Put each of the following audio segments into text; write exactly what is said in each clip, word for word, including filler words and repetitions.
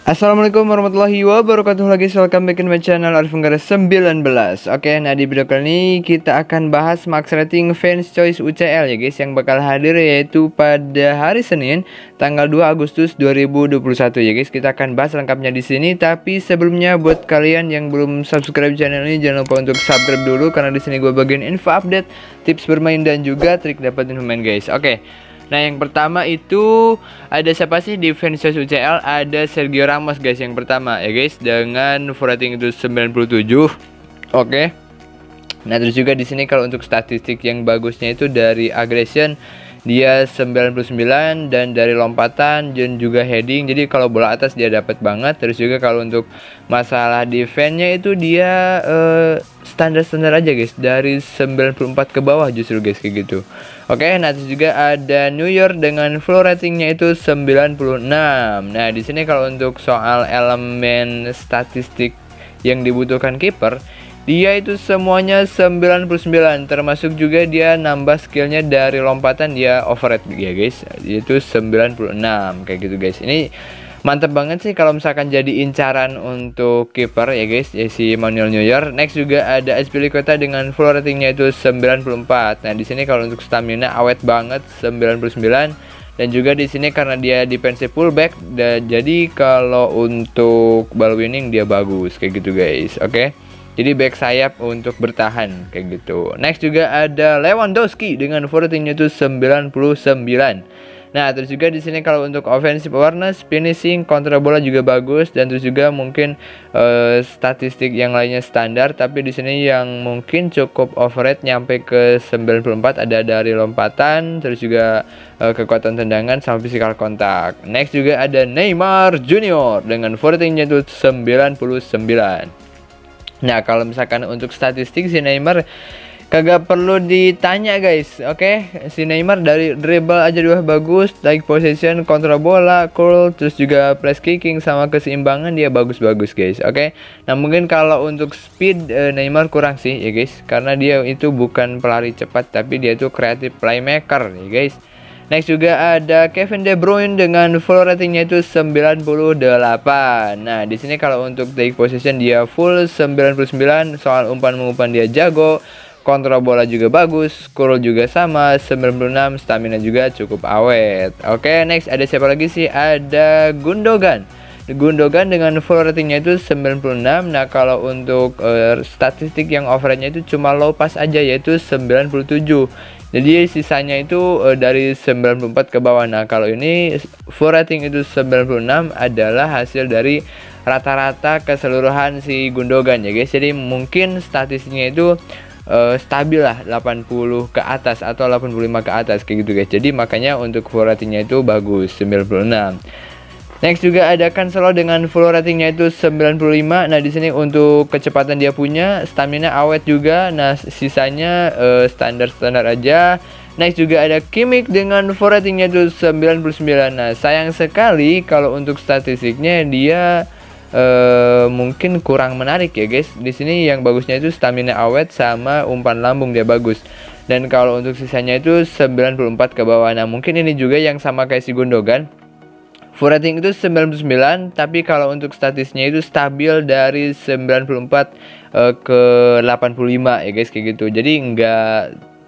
Assalamualaikum warahmatullahi wabarakatuh. Lagi welcome back in my channel Arif Tenggara sembilan belas. Oke, nah di video kali ini kita akan bahas max rating Fans Choice U C L ya guys, yang bakal hadir yaitu pada hari Senin tanggal dua Agustus dua ribu dua puluh satu ya guys. Kita akan bahas lengkapnya di sini, tapi sebelumnya buat kalian yang belum subscribe channel ini jangan lupa untuk subscribe dulu, karena di sini gue bagiin info update, tips bermain dan juga trik dapetin pemain guys. Oke. Nah, yang pertama itu ada siapa sih di Fans Choice U C L? Ada Sergio Ramos guys, yang pertama ya guys, dengan full rating itu sembilan puluh tujuh. Oke. Nah, terus juga di sini kalau untuk statistik yang bagusnya itu dari aggression dia sembilan puluh sembilan, dan dari lompatan dan juga heading. Jadi kalau bola atas dia dapat banget. Terus juga kalau untuk masalah defense-nya itu dia standar-standar uh, aja guys, dari sembilan puluh empat ke bawah justru guys, kayak gitu. Oke, nah terus juga ada New York dengan full ratingnya itu sembilan puluh enam. Nah, di sini kalau untuk soal elemen statistik yang dibutuhkan kiper, dia itu semuanya sembilan puluh sembilan, termasuk juga dia nambah skillnya dari lompatan, dia overrated ya guys, yaitu sembilan puluh enam kayak gitu guys. Ini mantep banget sih kalau misalkan jadi incaran untuk kiper ya guys, ya si Manuel Neuer. Next juga ada Azpilicueta dengan full ratingnya itu sembilan puluh empat. Nah, di sini kalau untuk stamina awet banget sembilan puluh sembilan, dan juga di sini karena dia defensive fullback, dan jadi kalau untuk ball winning dia bagus kayak gitu guys. Oke. Jadi back sayap untuk bertahan kayak gitu. Next juga ada Lewandowski dengan full ratingnya itu sembilan puluh sembilan. Nah, terus juga di sini kalau untuk offensive awareness, finishing, kontrol bola juga bagus, dan terus juga mungkin uh, statistik yang lainnya standar, tapi di sini yang mungkin cukup overrated nyampe ke sembilan puluh empat ada dari lompatan, terus juga uh, kekuatan tendangan sama physical kontak. Next juga ada Neymar Junior dengan full ratingnya itu sembilan puluh sembilan. Nah, kalau misalkan untuk statistik si Neymar kagak perlu ditanya guys. Oke, si Neymar dari dribble aja udah bagus, like possession, kontrol bola, curl, terus juga press kicking sama keseimbangan dia bagus-bagus guys. Oke. Nah, mungkin kalau untuk speed eh, Neymar kurang sih ya guys, karena dia itu bukan pelari cepat, tapi dia itu creative playmaker ya guys. Next juga ada Kevin De Bruyne dengan full ratingnya itu sembilan puluh delapan. Nah, di sini kalau untuk take possession dia full sembilan puluh sembilan, soal umpan-umpan dia jago, kontrol bola juga bagus, curl juga sama sembilan puluh enam, stamina juga cukup awet. Oke, next ada siapa lagi sih? Ada Gundogan. Gundogan dengan full ratingnya itu sembilan puluh enam. Nah, kalau untuk uh, statistik yang overrated-nya itu cuma low pass aja, yaitu sembilan puluh tujuh. Jadi sisanya itu uh, dari sembilan puluh empat ke bawah. Nah, kalau ini full rating itu sembilan puluh enam adalah hasil dari rata-rata keseluruhan si Gundogan ya guys. Jadi mungkin statistiknya itu uh, stabil lah delapan puluh ke atas atau delapan puluh lima ke atas kayak gitu guys. Jadi makanya untuk full ratingnya itu bagus sembilan puluh enam. Next juga ada Cancelo dengan full ratingnya itu sembilan puluh lima. Nah, di sini untuk kecepatan dia punya, stamina awet juga. Nah, sisanya standar-standar uh, aja. Next juga ada Kimmich dengan full ratingnya itu sembilan puluh sembilan. Nah, sayang sekali kalau untuk statistiknya dia uh, mungkin kurang menarik ya guys. Di sini yang bagusnya itu stamina awet sama umpan lambung dia bagus. Dan kalau untuk sisanya itu sembilan puluh empat ke bawah. Nah, mungkin ini juga yang sama kayak si Gundogan. Full rating itu sembilan puluh sembilan, tapi kalau untuk statistiknya itu stabil dari sembilan puluh empat uh, ke delapan puluh lima ya guys, kayak gitu. Jadi enggak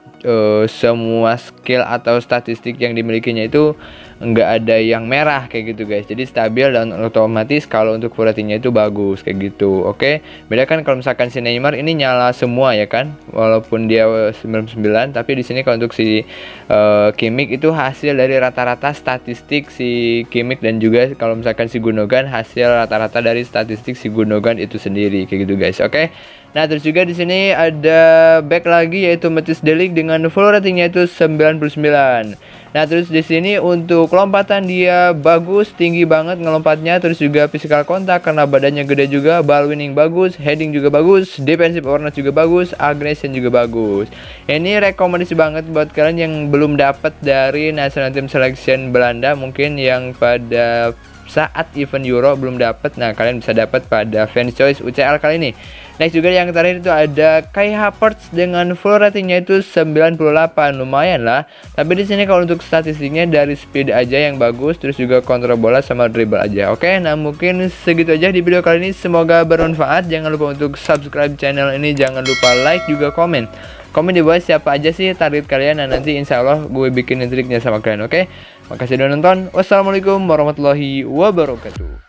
uh, semua skill atau statistik yang dimilikinya itu enggak ada yang merah kayak gitu guys. Jadi stabil dan otomatis kalau untuk full ratingnya itu bagus kayak gitu. Oke. Beda kan kalau misalkan si Neymar ini nyala semua ya kan, walaupun dia sembilan puluh sembilan, tapi di sini kalau untuk si uh, Kimmich itu hasil dari rata-rata statistik si Kimmich, dan juga kalau misalkan si Gundogan hasil rata-rata dari statistik si Gundogan itu sendiri kayak gitu guys. Oke. Nah, terus juga di sini ada back lagi yaitu Matthijs De Ligt dengan full ratingnya itu sembilan puluh sembilan. Nah, terus di sini untuk lompatan dia bagus, tinggi banget ngelompatnya, terus juga physical kontak karena badannya gede juga, ball winning bagus, heading juga bagus, defensive awareness juga bagus, aggression juga bagus. Ini rekomendasi banget buat kalian yang belum dapat dari national team selection Belanda, mungkin yang pada saat event Euro belum dapat. Nah, kalian bisa dapat pada Fans Choice U C L kali ini. Next juga yang terakhir itu ada Kai Havertz dengan full ratingnya itu sembilan puluh delapan, lumayan lah. Tapi di sini kalau untuk statistiknya dari speed aja yang bagus, terus juga kontrol bola sama dribble aja. Oke, nah mungkin segitu aja di video kali ini. Semoga bermanfaat. Jangan lupa untuk subscribe channel ini, jangan lupa like juga komen. Komen di bawah siapa aja sih target kalian, dan nanti insya Allah gue bikinin triknya sama kalian. Oke, makasih udah nonton. Wassalamualaikum warahmatullahi wabarakatuh.